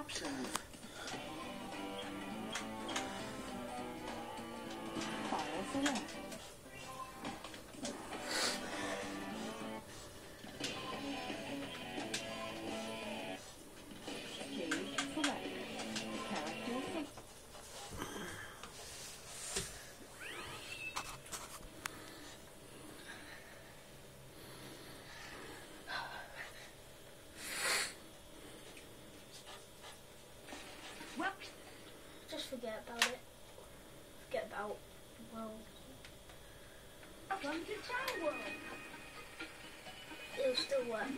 Options. File select. Page select. Character select. Well, Just forget about it. Forget about the world. welcome to China World. It'll still work.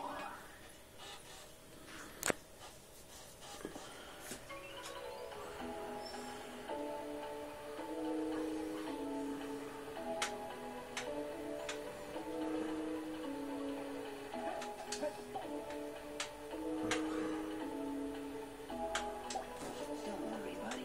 Don't worry, buddy.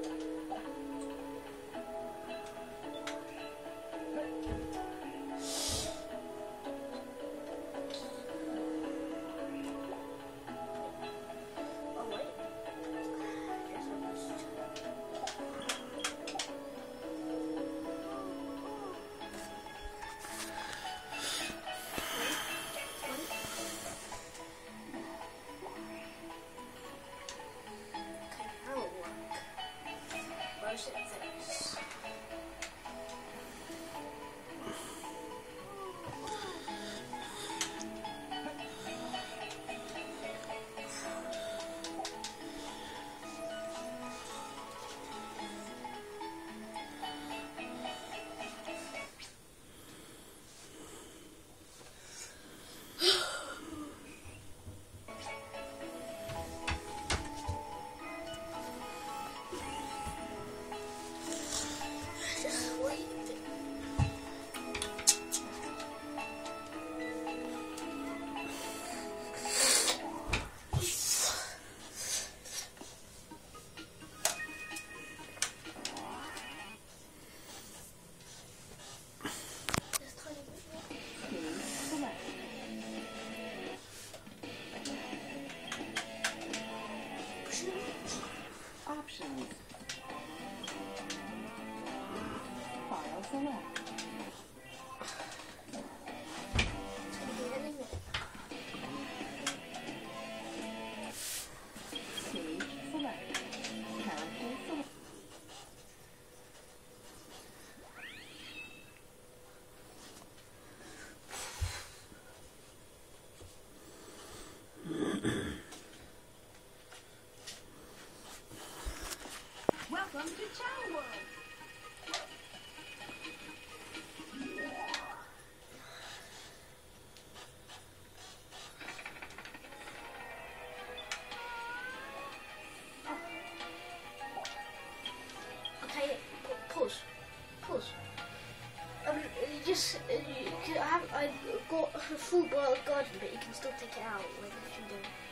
Oh wait. Guess I missed. Okay, now it'll work. Where's it this? Just wait. Just tiny bit more. Page select. Options. File select. Page select. Character select. Welcome to China World. Okay, pause. Pause. I got a full boiled garden, but you can still take it out when you do.